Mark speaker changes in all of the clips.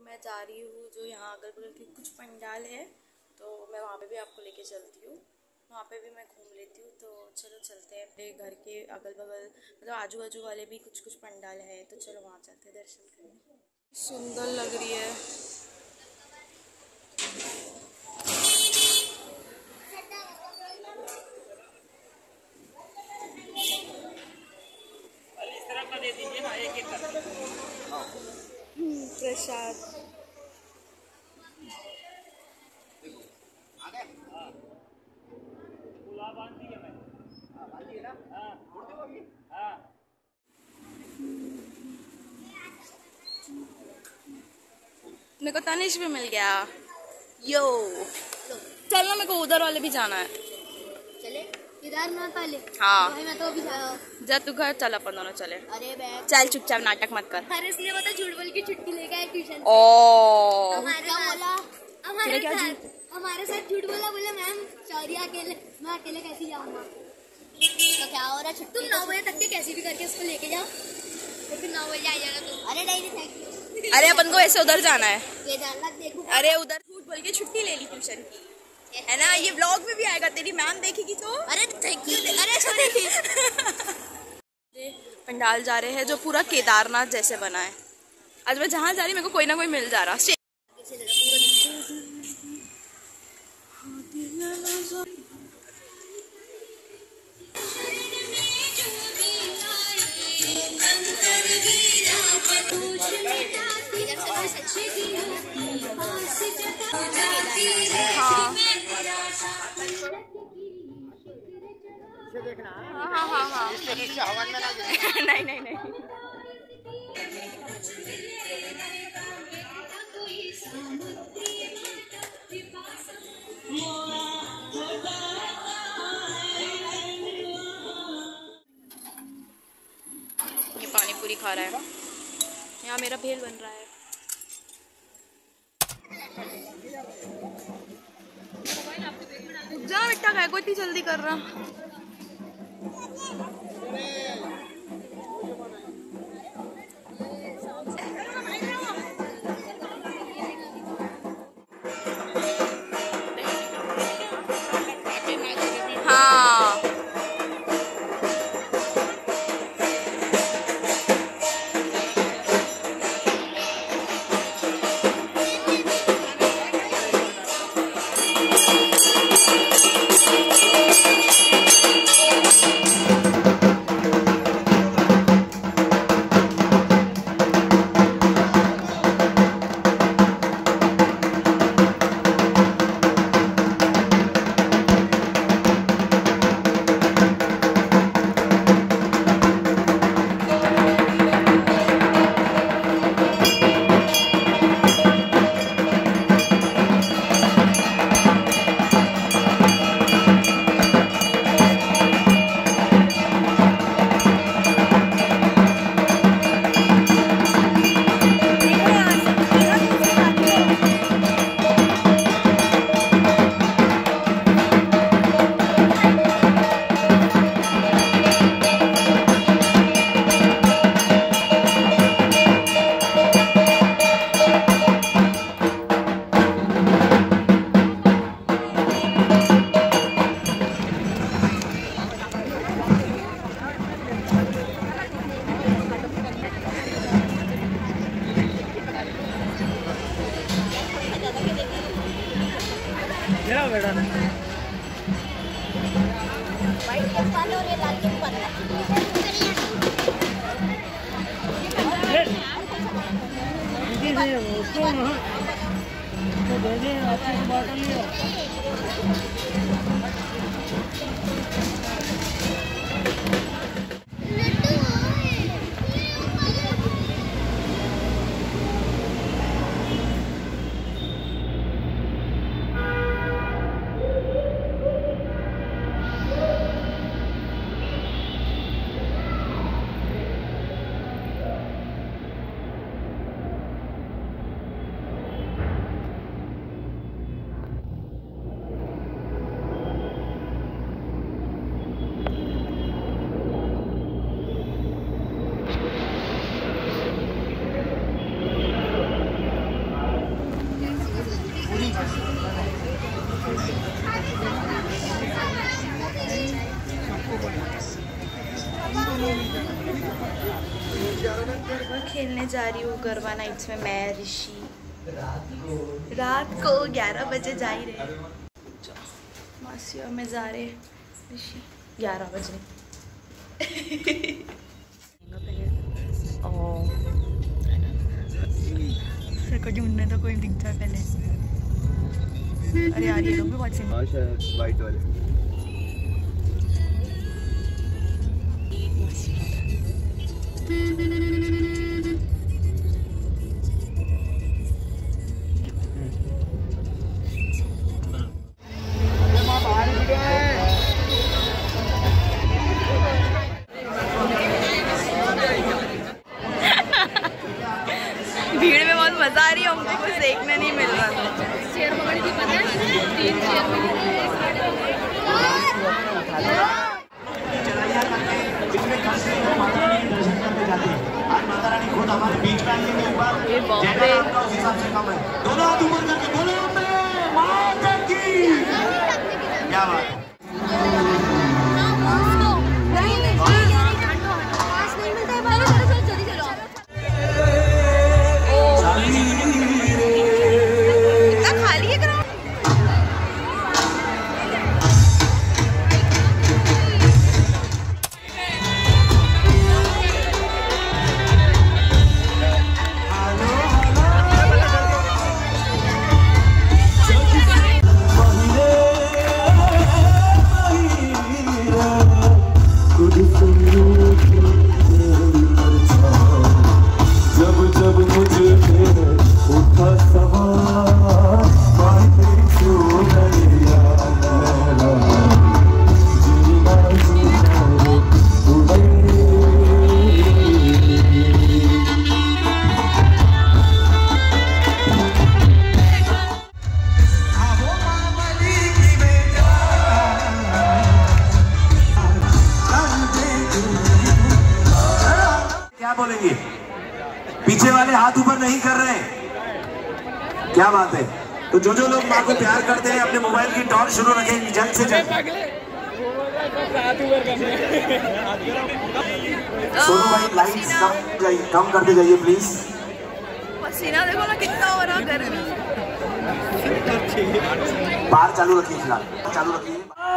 Speaker 1: मैं जा रही हूँ जो यहाँ अगल बगल के कुछ पंडाल है, तो मैं वहाँ पे भी आपको लेके चलती हूँ। वहाँ पे भी मैं घूम लेती हूँ। तो चलो चलते हैं अपने घर के अगल बगल, मतलब आजू बाजू वाले भी कुछ कुछ पंडाल है, तो चलो वहाँ चलते हैं दर्शन करने। सुंदर लग रही है।
Speaker 2: दे दीजिए ना, एक एक करके
Speaker 1: प्रसाद। मेरे को तनिष भी मिल गया। यो चलना, मेरे को उधर वाले भी जाना है।
Speaker 3: चले केदारनाथ वाले?
Speaker 1: हाँ
Speaker 3: भाई मैं तो अभी
Speaker 1: जा, तू घर चल, अपन दोनों चले।
Speaker 3: अरे बैग
Speaker 1: चल चुपचाप नाटक मत कर।
Speaker 3: अरे इसलिए बता, झूठ बोल के छुट्टी लेके आए ट्यूशन
Speaker 1: ओ
Speaker 3: हमारे साथ झूठ बोला, बोला मैम सॉरी अकेले, मैं अकेले कैसे जाऊंगा। तो क्या हो रहा, छुट्टी तुम 9 बजे तक के कैसे भी करके उसको लेके जाओ, फिर 9 बजे आ जाएगा तुम। अरे नहीं थैंक यू।
Speaker 1: अरे अपन को ऐसे उधर जाना है,
Speaker 3: केदारनाथ देखो।
Speaker 1: अरे उधर झूठ बोल के छुट्टी ले ली ट्यूशन की, है ना। ये व्लॉग में भी आएगा, तेरी मैम देखेगी तो।
Speaker 3: अरे थैंक यू। अरे सॉरी।
Speaker 1: पंडाल जा रहे हैं जो पूरा केदारनाथ जैसे बना है। आज मैं जहाँ जा रही मेरे को कोई ना कोई मिल जा रहा। हाँ हाँ हाँ
Speaker 2: हवन में ना
Speaker 1: नहीं नहीं नहीं। ये पानी पूरी खा रहा है, यहाँ मेरा भेल बन रहा है। जा बेटा, क्या कोई इतनी जल्दी कर रहा। हाँ
Speaker 2: बेटा
Speaker 3: व्हाइट के पाले और ये लाल के पाले।
Speaker 2: उसको तो भेजे अच्छे से बांट लिया।
Speaker 1: खेलने जा रही हूँ गरबा नाइट्स में, मैं ऋषि। रात को 11 बजे जा ही रहे, मासी और मैं जा रहे ऋषि 11 बजे। उनने तो कोई दिख जाए पहले। अरे यार ये लोग भी बहुत सिंपल
Speaker 4: वाइट वाले।
Speaker 1: भीड़ में बहुत मजा आ रही है, हमको कुछ देखने नहीं मिल रहा था।
Speaker 3: चेयर पकड़ी थी, पता है 3 चेयर मिली।
Speaker 4: दोनों हाथ ऊपर करके बोलो माता की। क्या बात। बोलेंगे पीछे वाले हाथ ऊपर नहीं कर रहे हैं, क्या बात है। तो जो लोग माँ को प्यार करते हैं अपने मोबाइल की टॉर्च शुरू रखें जल्द से जल्द। सोनू भाई लाइट्स कम करते जाइए प्लीज।
Speaker 1: पसीना देखो ना कितना हो रहा, गर्मी।
Speaker 4: बाहर चालू रखिए, फिलहाल चालू रखिए।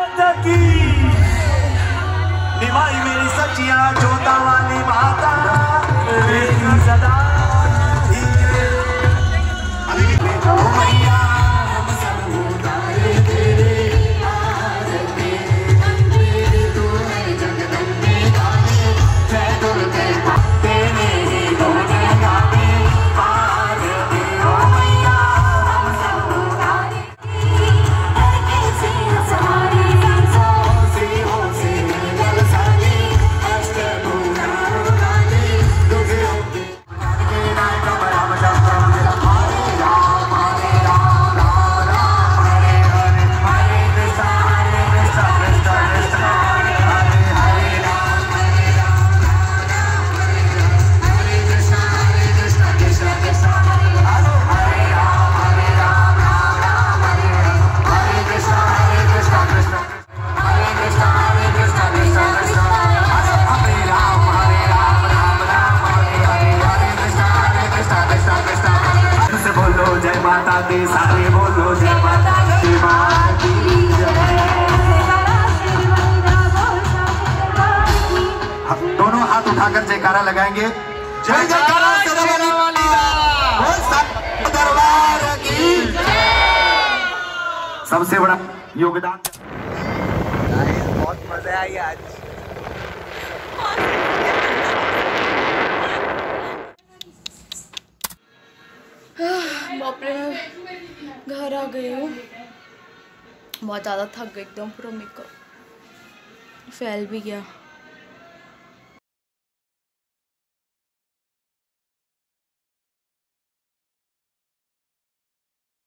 Speaker 4: निभाई मेरी सच्चिया जोता वाली माता मेरी सदा मैया हम सब उतारे तेरे आरती अंधेरे तू है जगदम्बे काली जय दुर्गे तेरे ही दोने गाने आरती ओ मैया हम सब उतारे ऐसे सहारे से हो से सारे बोलो जय माता दोनों हाथ उठाकर जयकारा लगाएंगे। जय जयकारा दरबार की सबसे बड़ा योगदान। बहुत मजा आई आज।
Speaker 1: बाप रे, घर आ गई हूँ, बहुत ज़्यादा थक गई एकदम, पूरा मेकअप फैल भी गया।